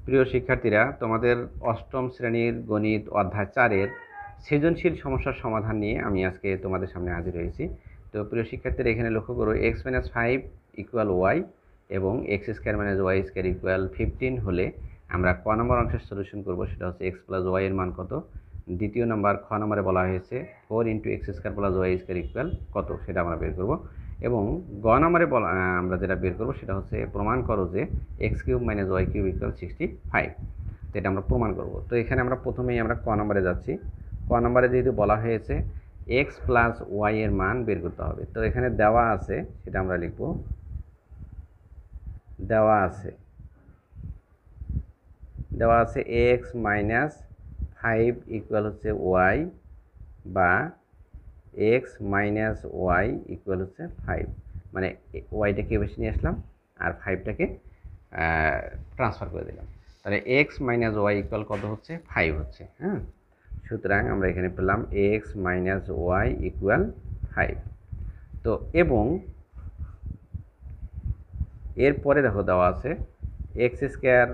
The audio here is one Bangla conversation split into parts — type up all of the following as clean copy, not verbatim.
প্রিয় শিক্ষার্থীরা, তোমাদের অষ্টম শ্রেণীর গণিত অধ্যায় 4-এর সৃজনশীল সমস্যার সমাধান নিয়ে আমি আজকে তোমাদের সামনে হাজির হয়েছি। তো প্রিয় শিক্ষার্থীরা, এখানে লক্ষ্য করো x-5 ইকুয়াল ওয়াই এবং x² - y² ইকুয়াল 15 হলে আমরা ক নম্বর অংশের সলিউশন করব। সেটা হচ্ছে x + y এর মান কত। দ্বিতীয় নম্বর খ নম্বরে বলা হয়েছে 4 × x² + y² ইকুয়াল কত, সেটা আমরা বের করব। এবং গ নম্বরে আমরা যেটা বের করব সেটা হচ্ছে প্রমাণ করো যে x³ - y³ ইকুয়াল 65। তো এটা আমরা প্রমাণ করব। তো এখানে আমরা প্রথমেই ক নম্বরে যাচ্ছি। ক নম্বরে যেহেতু বলা হয়েছে x + y এর মান বের করতে হবে, তো এখানে দেওয়া আছে, সেটা আমরা লিখব। দেওয়া আছে x - 5 ইকুয়াল হচ্ছে y বা x - y ইকুয়াল হচ্ছে 5, মানে ওয়াইটাকে বেশি নিয়ে আসলাম আর 5টাকে ট্রান্সফার করে দিলাম। তাহলে x - y ইকুয়াল কত হচ্ছে? 5 হচ্ছে। হ্যাঁ, সুতরাং আমরা এখানে পেলাম x - y ইকুয়াল 5। তো এবং এরপরে দেখো দেওয়া আছে x²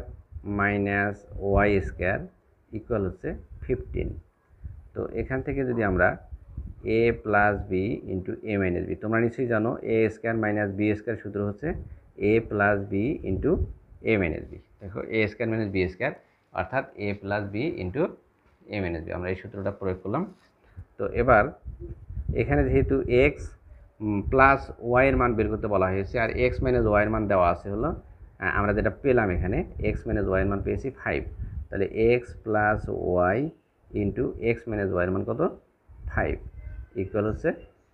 - y² ইকুয়াল হচ্ছে 15। তো এখান থেকে যদি আমরা a + b × a - b, তোমরা নিশ্চয়ই জানো a² - b² সূত্র হচ্ছে a + b × a - b। দেখো a² - b² অর্থাৎ a + b × a - b, আমরা এই সূত্রটা প্রয়োগ করলাম। তো এবার এখানে যেহেতু x প্লাস y এর মান বের করতে বলা হয়েছে আর x - y এর মান দেওয়া আছে হলো, আমরা যেটা পেলাম এখানে x - y এর মান পেয়েছি 5। তাহলে x + y × x - y এর মান কত? 5 ইকুয়াল হচ্ছে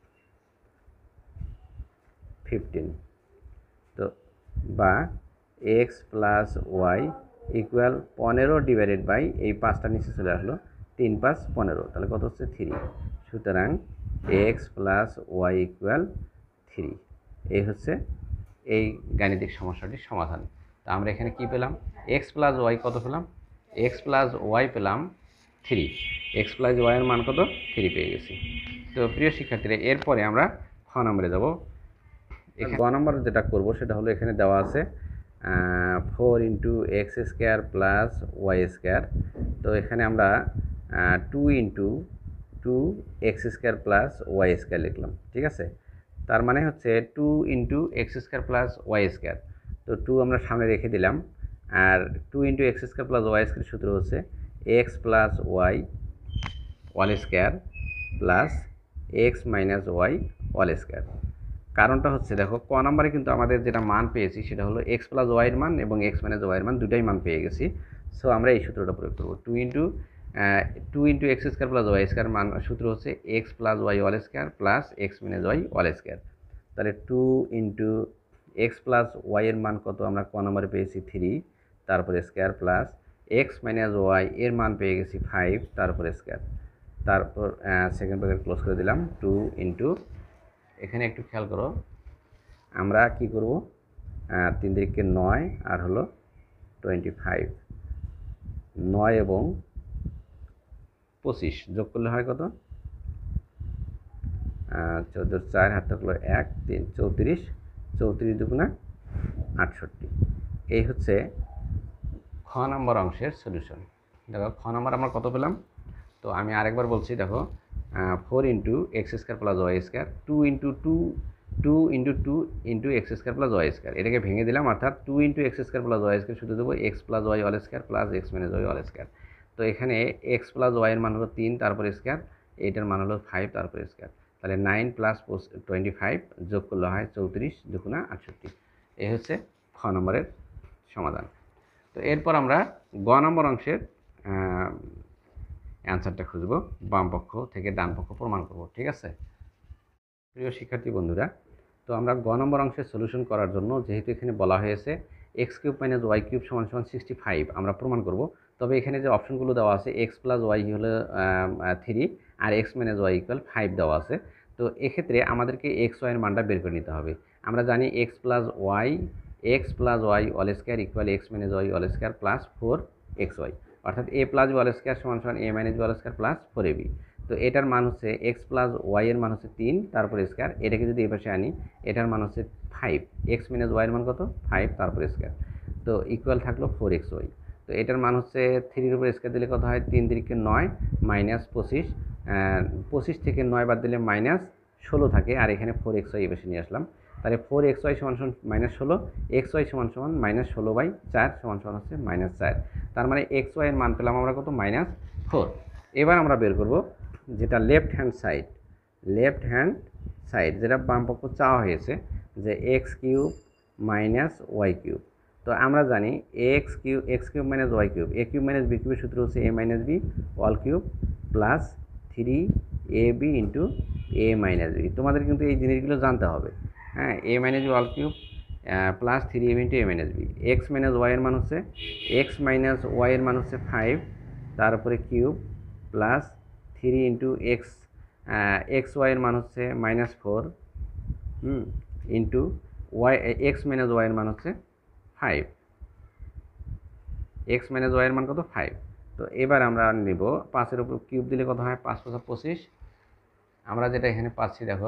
15। তো বা x + y ইকুয়াল 15 / এই 5টা নিচে চলে আসলো, 3 × 5 = 15, তাহলে কত হচ্ছে? 3। সুতরাং x + y ইকুয়াল 3। এই হচ্ছে এই গাণিতিক সমস্যাটির সমাধান। তা আমরা এখানে কি পেলাম? x + y কত পেলাম? x + y পেলাম 3। x + y এর মান কত? 3 পেয়ে গেছি। তো প্রিয় শিক্ষার্থীরা, এরপরে আমরা খ নম্বরে যাব। এখানে গ নম্বর যেটা করব সেটা হলো, এখানে দেওয়া আছে 4 × x² + y²। তো এখানে আমরা 2 × 2x² + y² লিখলাম। ঠিক আছে, তার মানে হচ্ছে 2 × x² + y²। তো 2 আমরা সামনে রেখে দিলাম, আর 2 × x² + y² সূত্র হচ্ছে x + y whole plus x - y whole. কারণটা হচ্ছে, দেখো ক নম্বরে কিন্তু আমাদের যেটা মান পেয়েছি সেটা হলো x + y এর মান এবং x - y এর মান দুটাই মান পেয়ে গেছি। সো আমরা এই সূত্রটা প্রয়োগ করব। 2 × x² + y² মান সূত্র হচ্ছে x + y whole plus x - y whole. তাহলে 2 × x + y এর মান কত? আমরা ক নম্বরে পেয়েছি 3, তারপরে স্কোয়ার, প্লাস x - y এর মান পেয়ে গেছি 5, তারপরে স্কোয়ার। তারপর সেকেন্ড ব্র্যাকেট ক্লোজ করে দিলাম। 2 × এখানে একটু খেয়াল করো, আমরা কি করব? 3 × 9 আর হলো 25। 9 এবং 25 যোগ করলে হয় কত? 14 4 হাত থাকলো 1 3 34, 34 দুগুণা 68। এই হচ্ছে খ নম্বর অংশের সলিউশন। দেখো খ নম্বর আমরা কত পেলাম? তো আমি আরেকবার বলছি, দেখো 4 × x² + y², 2 × 2 × 2 × x² + y², এটাকে ভেঙে দিলাম, অর্থাৎ 2 × x² + y² শুধু দেবো x + y whole plus x - y whole. তো এখানে x + y এর মান হলো 3, তারপরে স্কোয়ার, এইটার মান হলো 5, তারপরে স্কোয়ার। তাহলে 9 + 25 যোগ করলে হয় 34 দুগুণা 68। এই হচ্ছে খ নম্বরের সমাধান। তো এরপর আমরা গ নম্বর অংশের অ্যান্সারটা খুঁজব, বাম পক্ষ থেকে ডান পক্ষ প্রমাণ করব। ঠিক আছে প্রিয় শিক্ষার্থী বন্ধুরা, তো আমরা গ নম্বর অংশের সলিউশন করার জন্য, যেহেতু এখানে বলা হয়েছে x³ - y³ = 65, আমরা প্রমাণ করব। তবে এখানে যে অপশনগুলো দেওয়া আছে x + y হলো 3 আর x - y ইকুয়াল 5 দেওয়া আছে। তো এক্ষেত্রে আমাদেরকে x y এর মানটা বের করে নিতে হবে। আমরা জানি x + y whole equal x - y whole plus 4xy, অর্থাৎ a + b whole = a - b whole plus 4ab। তো এটার মান হচ্ছে x + y এর মান হচ্ছে 3, তারপরে স্কোয়ার, এটাকে যদি এই পাশে আনি এটার মান হচ্ছে 5, x - y এর মান কত? 5, তারপরে স্কোয়ার। তো ইকুয়াল থাকলো 4xy। তো এটার মান হচ্ছে 3-এর উপর স্কয়ার দিলে কত হয়, 3 3 9 মাইনাস 25, 25 থেকে 9 বাদ দিলে মাইনাস 16 থাকে, আর এখানে 4xy এই পাশে নিয়ে আসলাম। তাহলে 4xy সমান সমান মাইনাস 16, xy সমান সমান মাইনাস 16/4 সমান সমান হচ্ছে -4। তার মানে xy এর মান পেলাম আমরা কত, -4। এবার আমরা বের করব যেটা লেফট হ্যান্ড সাইড, যেটা বাম পক্ষ চাওয়া হয়েছে, যে x cube minus y cube. তো আমরা জানি x cube minus y cube, a cube minus b কিউবের সূত্র হচ্ছে a minus b all cube plus 3ab into a minus b. তোমাদের কিন্তু এই জিনিসগুলো জানতে হবে, হ্যাঁ। a minus b all cube plus 3ab into a minus b. X minus y এর মান হচ্ছে, এক্স মাইনাস ওয়াই এর মান হচ্ছে 5, তার উপরে cube plus 3 into x y এর মান হচ্ছে -4 into y, x minus y এর মান হচ্ছে 5, এক্স মাইনাস ওয়াই এর মান কত, 5। তো এবার আমরা নিব 5-এর উপর কিউব দিলে কত হয়, 5 5 25। আমরা যেটা এখানে পাচ্ছি দেখো,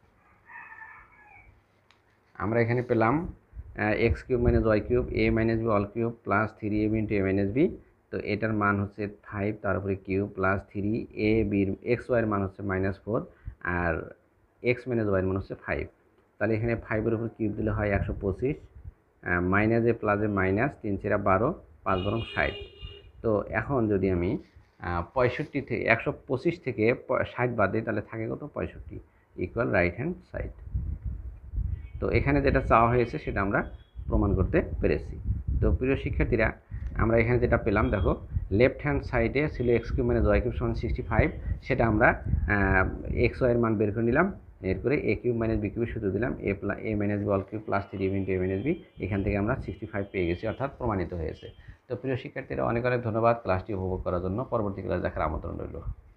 আমরা এখানে পেলাম x cube minus y cube a minus b all cube plus 3ab into a minus b. তো এটার মান হচ্ছে 5, তার উপরে কিউব প্লাস 3ab, এক্স ওয়াইয়ের মান হচ্ছে -4, আর এক্স মাইনাস ওয়াইয়ের মান হচ্ছে 5। তাহলে এখানে 5-এর উপর কিউব দিলে হয় 125, মাইনাসে প্লাসে মাইনাস, 3 4 12, 5 বরং 60। তো এখন যদি আমি 65 থেকে 125 থেকে 60 বাদ দিই, তাহলে থাকে কত, 65 ইকুয়াল রাইট হ্যান্ড সাইড। তো এখানে যেটা চাওয়া হয়েছে সেটা আমরা প্রমাণ করতে পেরেছি। তো প্রিয় শিক্ষার্থীরা, আমরা এখানে যেটা পেলাম দেখো, লেফট হ্যান্ড সাইডে ছিল x cube minus y cube সমান 65, সেটা আমরা এক্স ওয়াইয়ের মান বের করে নিলাম, এরপরে এ কিউব মাইনাস বি কিউবের সূত্র দিলাম, a minus b all cube plus 3ab into a minus b. এখান থেকে আমরা 65 পেয়ে গেছি, অর্থাৎ প্রমাণিত হয়েছে। তো প্রিয় শিক্ষার্থীরা, অনেক অনেক ধন্যবাদ ক্লাসটি উপভোগ করার জন্য। পরবর্তী ক্লাস দেখার আমন্ত্রণ রইল।